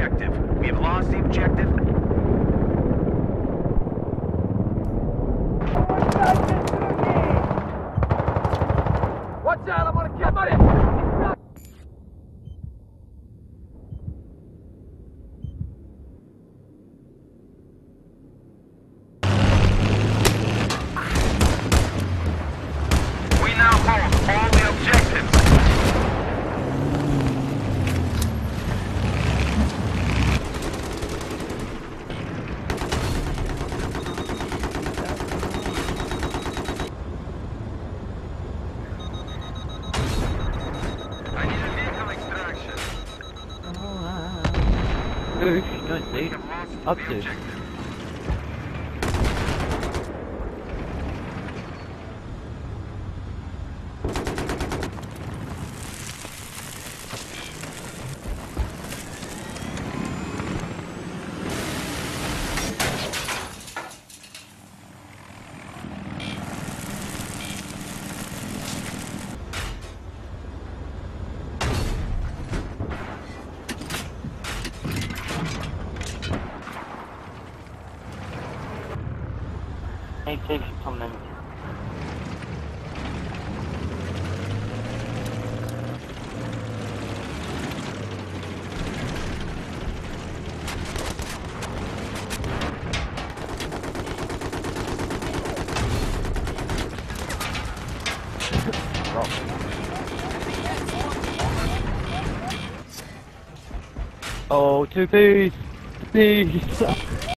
objective. We have lost the objective. Watch out, I'm gonna kill somebody! We now hold all the objectives. I need a vehicle extraction. Move, don't We see. have lost Up the to. objective. Hey, take some minutes. Oh, two piece! Please!